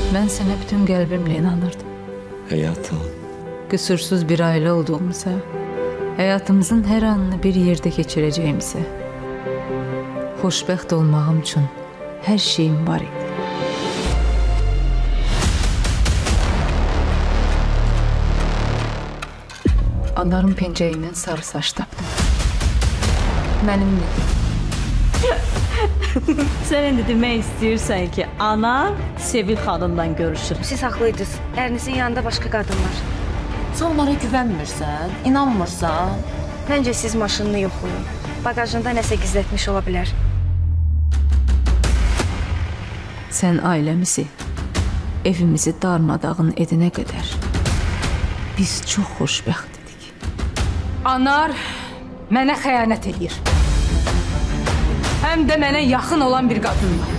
Mən sənə bütün qəlbimlə inanırdım. Həyatım. Qüsursuz bir ailə olduğumuza, həyatımızın hər anını bir yerdə keçirəcəyimizə, xoşbəxt olmağım üçün hər şeyim var idi. Anarın pencəyindən sarı saç tapdım. Mənimdir. Sən indi demək istəyirsən ki, ana Sevil xanımdan görüşür. Siz haqlıydınız. Ərinizin yanında başqa qadın var. Sən onlara güvənmirsən, inanmırsan. Məncə siz maşınını yoxlayın. Bagajında nəsə gizlətmiş ola bilər. Sən ailəmizi, evimizi darmadağın edənə qədər biz çox xoşbəxt idik. Anar mənə xəyanət edir. Həm də mənə yaxın olan bir qadınla.